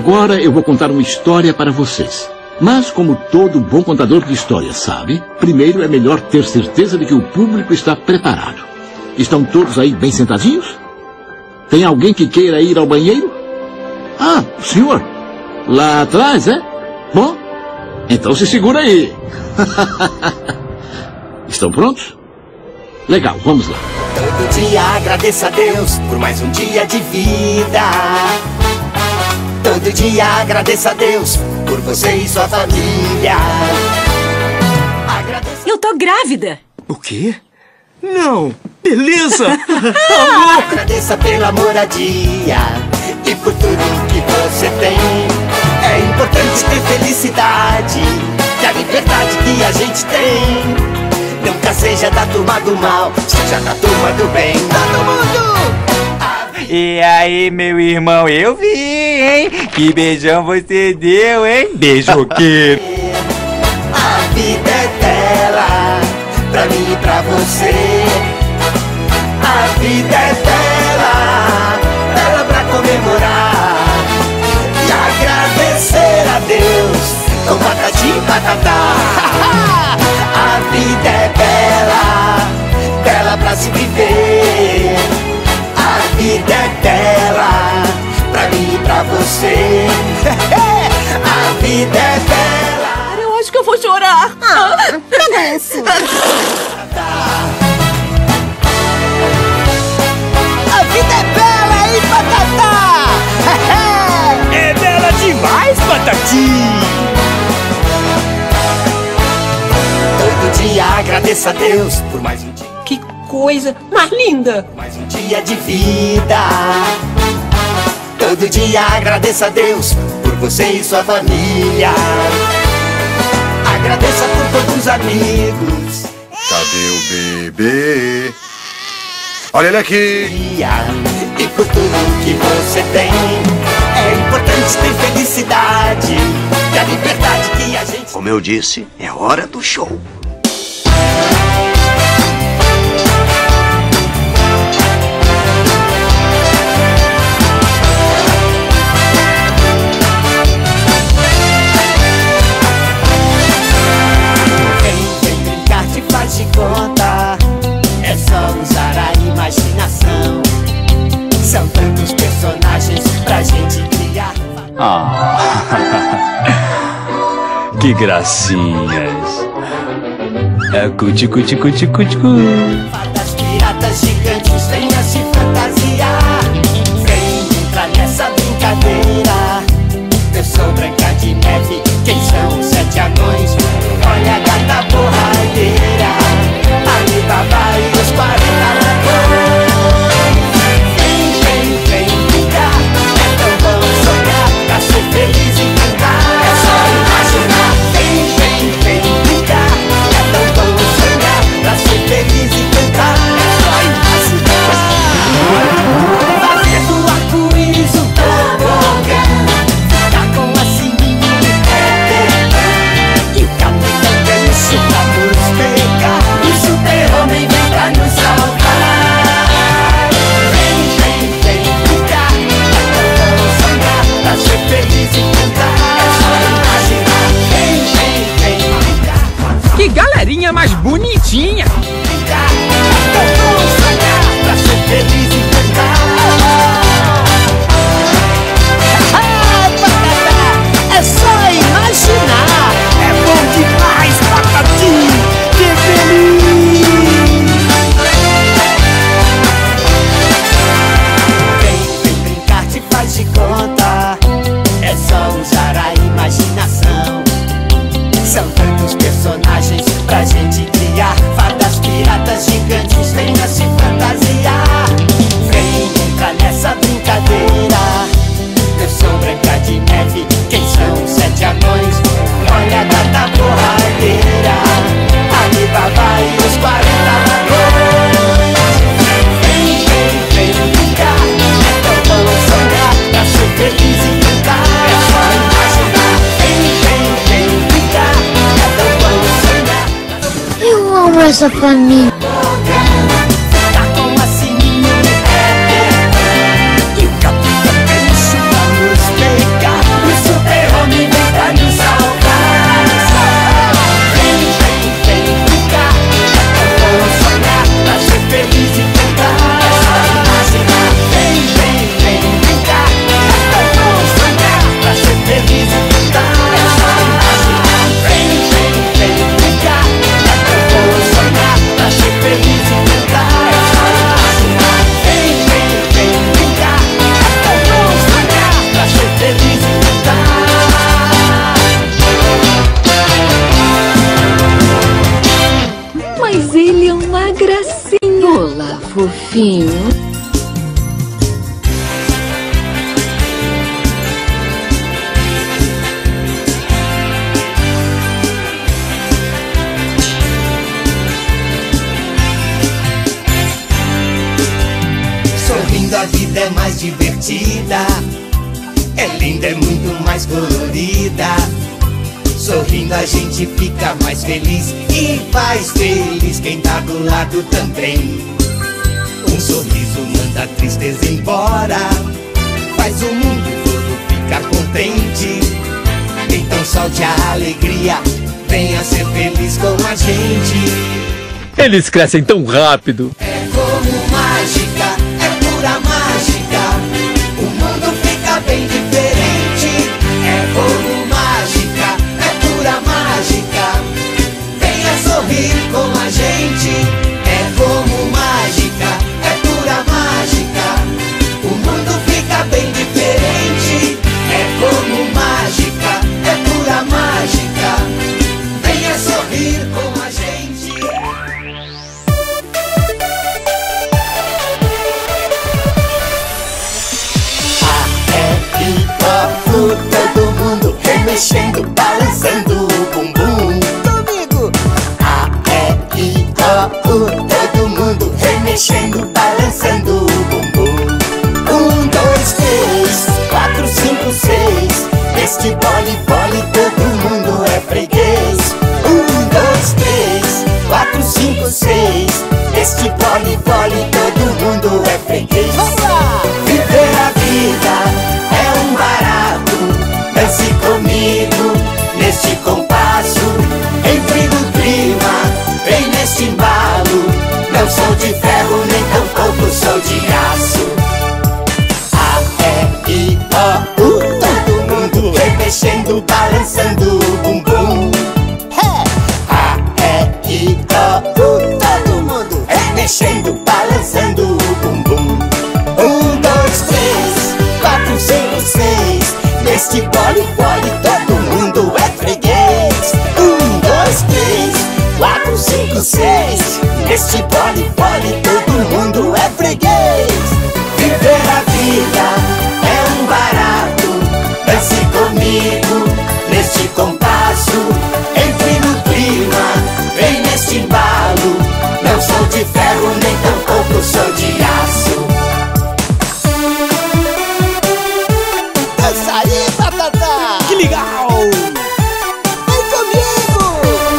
Agora eu vou contar uma história para vocês. Mas, como todo bom contador de histórias sabe, primeiro é melhor ter certeza de que o público está preparado. Estão todos aí bem sentadinhos? Tem alguém que queira ir ao banheiro? Ah, o senhor. Lá atrás, é? Bom, então se segura aí. Estão prontos? Legal, vamos lá. Todo dia agradeça a Deus por mais um dia de vida. Todo dia agradeça a Deus por você e sua família. Eu tô grávida. O quê? Não! Beleza! Agradeça pela moradia e por tudo que você tem. É importante ter felicidade e a liberdade que a gente tem. Nunca seja da turma do mal, seja da turma do bem. Todo mundo! E aí, meu irmão, eu vi, hein? Que beijão você deu, hein? Beijoqueiro. A vida é dela, pra mim e pra você. A vida é dela, dela pra comemorar e agradecer a Deus com patati e patatá. A vida é bela, bela pra se viver. A vida é bela, pra mim e pra você. A vida é bela. Eu acho que eu vou chorar. Isso. A vida é bela, hein, Patatá? É bela demais, Patati! Todo dia agradeça a Deus por mais um dia. Que coisa mais linda. Mais um dia de vida. Todo dia agradeça a Deus por você e sua família. Agradeça por todos os amigos. Cadê o bebê? Olha ele aqui! E por tudo que você tem. É importante ter felicidade e a liberdade que a gente... Como eu disse, é hora do show. Vem brincar de faz de conta. É só usar a imaginação. São tantos personagens pra gente criar. Que gracinhas. É cuti, cuti, cuti, cuti, Fadas, piratas, gigantes, venha se fantasiar. Vem entrar nessa brincadeira. Eu sou Branca de Neve, quem são os 7 anões? Olha a gata borradeira, Ali Baba e os 40 ladrões. Vem brincar, é tão bom sonhar, pra ser feliz e cantar, é só imaginar. Vem brincar, é tão bom sonhar, pra ser feliz e cantar, é só imaginar. Fazer do arco-íris um tobogã, ficar com a sininho de Peter, e o Capitão Gancho pra nos pegar, e o Super-Homem vem pra nos salvar. Vem brincar, é tão bom sonhar, pra ser feliz e cantar, é só imaginar. Vem brincar, Que galerinha mais bonitinha! brincar, é tão bom sonhar, pra ser feliz e cantar. Patatá, é só imaginar. É bom demais, Patati! Que feliz! Vem brincar, te faz de conta. É só usar a imaginação. São tantos personagens pra gente criar. Fadas, piratas, gigantes, venha se fantasiar. Vem entrar nessa brincadeira. Eu sou Branca de Neve, quem são os 7 anões? Olha a gata borradeira, Ali Baba e os 40 ladrões. Vem brincar, é tão bom sonhar, pra ser feliz e cantar, é só imaginar. Vem brincar, é tão bom sonhar. Eu amo essa família. Ficar com a sininho de Peter, e o Capitão Gancho pra nos pegar, fofinho. Sorrindo a vida é mais divertida, é linda, é muito mais colorida. Sorrindo a gente fica mais feliz e faz feliz quem tá do lado também. Um sorriso manda a tristeza embora, faz o mundo todo ficar contente. Então solte a alegria, venha ser feliz com a gente. Eles crescem tão rápido. É como mágica, é pura mágica, o mundo fica bem diferente. É como mágica, é pura mágica, venha sorrir com a gente. É como mágica, é pura mágica, o mundo fica bem diferente. É como mágica, é pura mágica, venha sorrir com a gente. Todo mundo remexendo, balançando o bumbum. Comigo! A, E, I, O, todo mundo remexendo, balançando o bumbum. 1, 2, 3, 4, 5, 6. Neste bole, todo mundo é freguês. 1, 2, 3, 4, 5, 6. Neste bole, todo mundo é freguês. Vamos lá! Viver a vida é um barato, dance comigo neste compasso. Entre no clima, vem neste embalo. Não sou de ferro, nem tampouco sou de aço. A, E, I, O, todo mundo remexendo, balançando o bumbum. A, E, I, O, todo mundo remexendo, balançando o bumbum. 1, 2, 3, 4, 5, 6. Neste bole, todo mundo é freguês. 1, 2, 3, 4, 5, 6. Neste bole, todo mundo é freguês. Viver a vida é um barato, dance comigo neste compasso. Entre no clima, vem neste embalo. Não sou de ferro, nem tampouco sou de aço. Dança aí, Batata! Que legal! Vem comigo!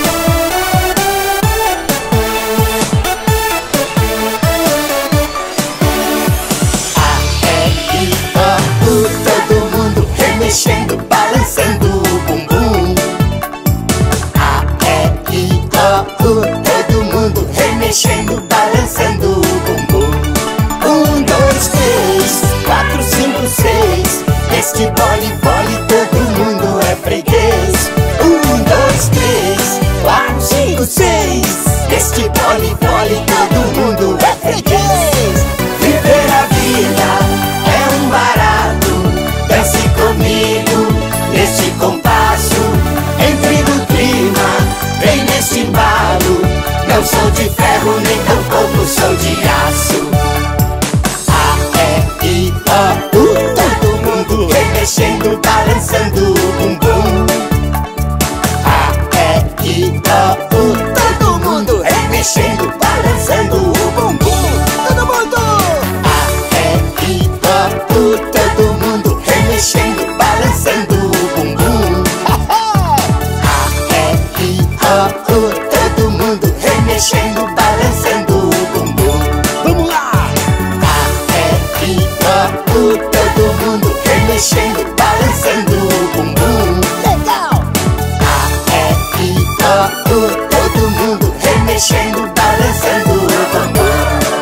A, E, I, O, todo mundo remexendo, balançando o bumbum. A, E, I, O, todo mundo remexendo, balançando o bumbum. 1, 2, 3, 4, 5, 6. Neste bole, todo mundo é freguês. 1, 2, 3, 4, 5, 6. Neste bole, todo mundo é freguês. Viver a vida é um barato, dance comigo neste compasso. Entre no clima, vem neste embalo. Não sou de ferro, nem tampouco sou de aço. A, E, I, O, todo mundo remexendo, balançando o bumbum. A, E, I, O, todo mundo remexendo, balançando o bumbum. Todo mundo! A, E, I, O, todo mundo remexendo, balançando o bumbum. A, E, I, O, todo mundo remexendo, balançando o bumbum. Vamos lá! A, E, I, O, todo mundo remexendo, balançando o bumbum. Legal! A, E, I, O, todo mundo remexendo, balançando o bumbum.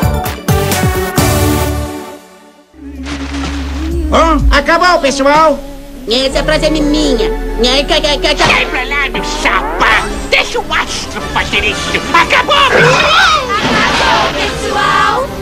Acabou, pessoal. Essa frase é minha. Sai pra lá, meu chapa! Deixa o astro fazer isso! Acabou! Acabou, pessoal!